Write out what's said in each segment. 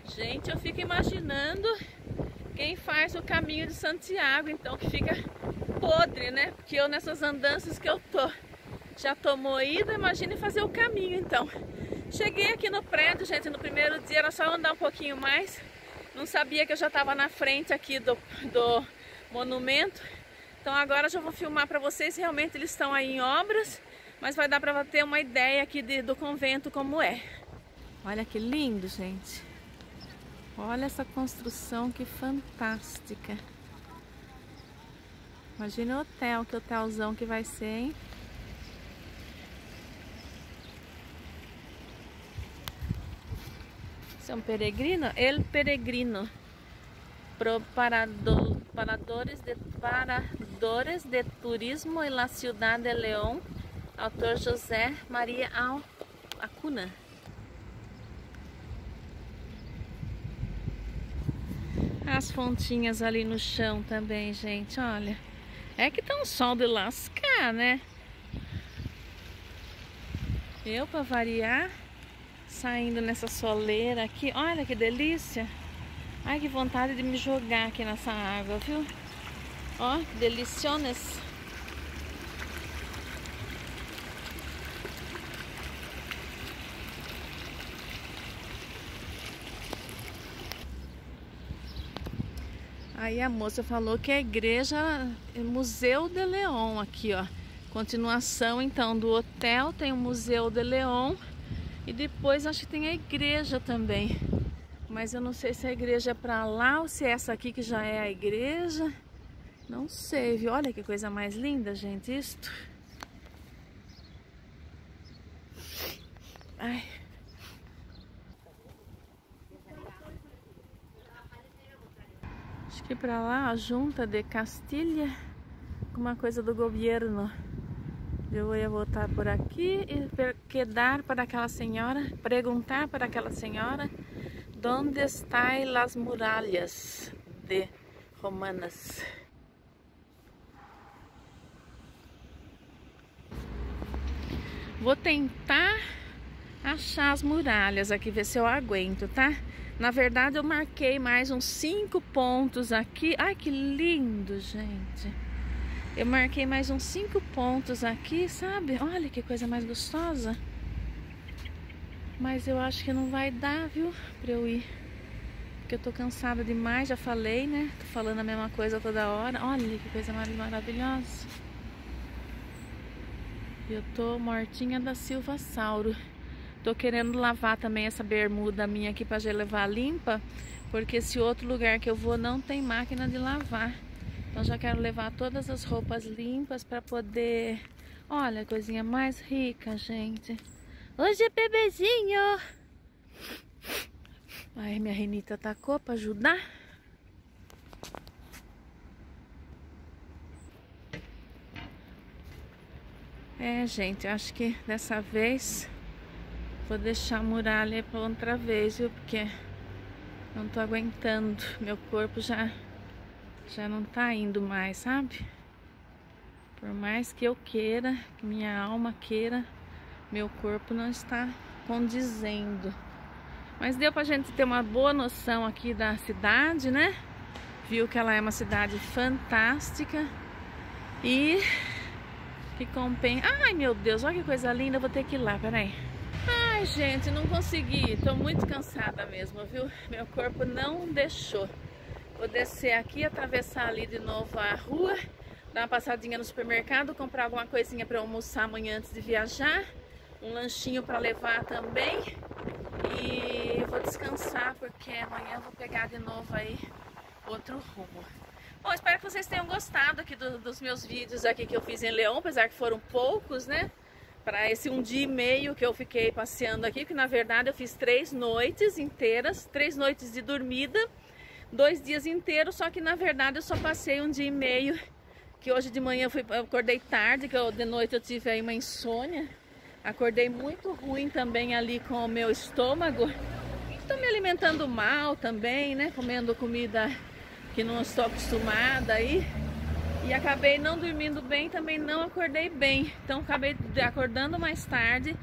Gente, eu fico imaginando quem faz o caminho de Santiago, então, que fica podre, né? Porque eu nessas andanças que eu tô, já tô moída, imagine fazer o caminho, então. Cheguei aqui no prédio, gente, no primeiro dia era só andar um pouquinho mais. Não sabia que eu já tava na frente aqui do monumento. Então agora já vou filmar pra vocês, realmente eles estão aí em obras, mas vai dar pra ter uma ideia aqui do convento como é. Olha que lindo, gente. Olha essa construção, que fantástica. Imagina o hotel, que hotelzão que vai ser, hein? Esse é um peregrino? El Peregrino. Paradores de Turismo en la Ciudad de León. Autor José Maria Acuna. As fontinhas ali no chão também, gente, olha. É que tá um sol de lascar, né? Eu, pra variar, saindo nessa soleira aqui. Olha que delícia. Ai, que vontade de me jogar aqui nessa água, viu? Ó, que deliciosas. Aí a moça falou que a igreja é Museu de León aqui, ó. Continuação então do hotel, tem o Museu de León e depois acho que tem a igreja também. Mas eu não sei se a igreja é pra lá ou se é essa aqui que já é a igreja. Não sei, viu? Olha que coisa mais linda, gente, isto. Ai. Acho que pra lá a Junta de Castilha, alguma coisa do governo. Eu vou voltar por aqui e perguntar para aquela senhora onde estão as muralhas de romanas. Vou tentar achar as muralhas aqui, ver se eu aguento, tá? Na verdade eu marquei mais uns 5 pontos aqui. Ai, que lindo, gente. Eu marquei mais uns 5 pontos aqui, sabe? Olha que coisa mais gostosa. Mas eu acho que não vai dar, viu? Pra eu ir. Porque eu tô cansada demais, já falei, né? Tô falando a mesma coisa toda hora. Olha que coisa mais maravilhosa. Eu tô mortinha da Silvasauro. Tô querendo lavar também essa bermuda minha aqui pra já levar limpa. Porque esse outro lugar que eu vou não tem máquina de lavar. Então já quero levar todas as roupas limpas pra poder... Olha a coisinha mais rica, gente. Hoje é bebezinho. Ai, minha Renita atacou pra ajudar. É, gente, acho que dessa vez vou deixar a muralha pra outra vez, viu? Porque não tô aguentando. Meu corpo já não tá indo mais, sabe? Por mais que eu queira, que minha alma queira, meu corpo não está condizendo. Mas deu pra gente ter uma boa noção aqui da cidade, né? Viu que ela é uma cidade fantástica e que compensa. Ai, meu Deus, olha que coisa linda, eu vou ter que ir lá, peraí. Ai, gente, não consegui, tô muito cansada mesmo, viu? Meu corpo não deixou. Vou descer aqui, atravessar ali de novo a rua, dar uma passadinha no supermercado, comprar alguma coisinha para almoçar amanhã antes de viajar, um lanchinho para levar também e vou descansar porque amanhã eu vou pegar de novo aí outro rumo. Bom, espero que vocês tenham gostado aqui dos meus vídeos aqui que eu fiz em León, apesar que foram poucos, né? Para esse 1 dia e meio que eu fiquei passeando aqui, que na verdade eu fiz 3 noites inteiras, 3 noites de dormida, 2 dias inteiros, só que na verdade eu só passei 1 dia e meio, que hoje de manhã eu acordei tarde, que de noite eu tive aí uma insônia, acordei muito ruim também ali com o meu estômago, estou me alimentando mal também, né, comendo comida que não estou acostumada aí, e acabei não dormindo bem, também não acordei bem, então acabei acordando mais tarde,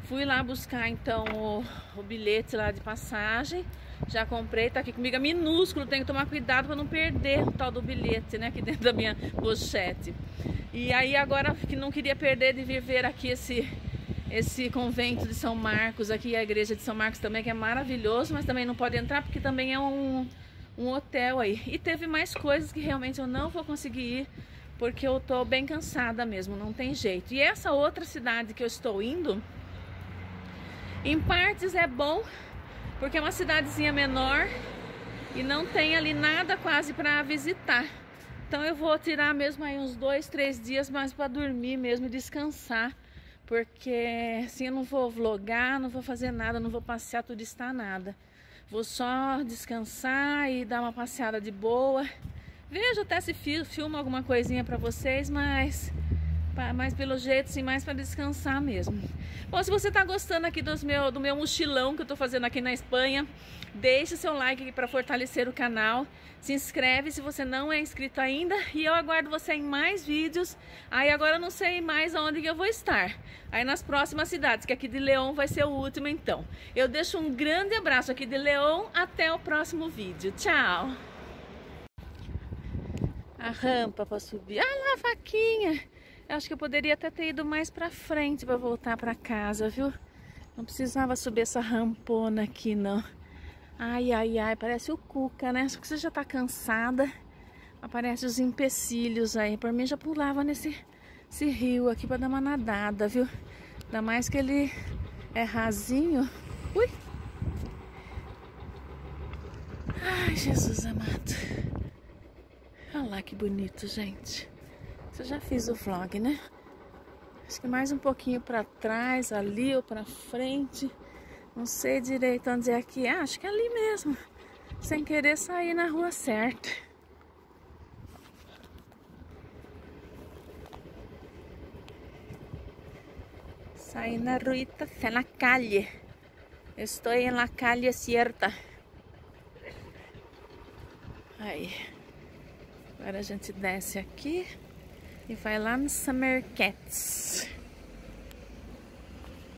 Fui lá buscar então o bilhete lá de passagem. Já comprei, tá aqui comigo, é minúsculo, tenho que tomar cuidado para não perder o tal do bilhete, né, aqui dentro da minha pochete. E aí agora que não queria perder de vir ver aqui esse convento de São Marcos, aqui a igreja de São Marcos também, que é maravilhoso, mas também não pode entrar porque também é um hotel aí. E teve mais coisas que realmente eu não vou conseguir ir, porque eu tô bem cansada mesmo, não tem jeito. E essa outra cidade que eu estou indo, em partes é bom, porque é uma cidadezinha menor e não tem ali nada quase para visitar. Então eu vou tirar mesmo aí uns 2, 3 dias mais para dormir mesmo e descansar. Porque assim eu não vou vlogar, não vou fazer nada, não vou passear, turistar nada. Vou só descansar e dar uma passeada de boa. Vejo até se filmo alguma coisinha para vocês, mas pelo jeito, sim, mais para descansar mesmo. Bom, se você tá gostando aqui do meu mochilão que eu tô fazendo aqui na Espanha, deixe seu like aqui para fortalecer o canal. Se inscreve se você não é inscrito ainda e eu aguardo você em mais vídeos. Aí agora eu não sei mais onde que eu vou estar. Aí nas próximas cidades, que aqui de León vai ser o último então. Eu deixo um grande abraço aqui de León, até o próximo vídeo. Tchau! A rampa para subir. Ah lá, a vaquinha! Eu acho que eu poderia até ter ido mais pra frente para voltar pra casa, viu? Não precisava subir essa rampona aqui, não. Ai, ai, ai, parece o Cuca, né? Só que você já tá cansada. Aparece os empecilhos aí. Por mim já pulava nesse rio aqui pra dar uma nadada, viu? Ainda mais que ele é rasinho. Ui! Ai, Jesus amado. Olha lá que bonito, gente. Eu já fiz o vlog, né? Acho que mais um pouquinho pra trás, ali ou pra frente. Não sei direito onde é que é. Acho que é ali mesmo. Sem querer sair na rua certa. Saí na ruita, na calle. Estou em la calle cierta. Aí. Agora a gente desce aqui. E vai lá no Summer Cats.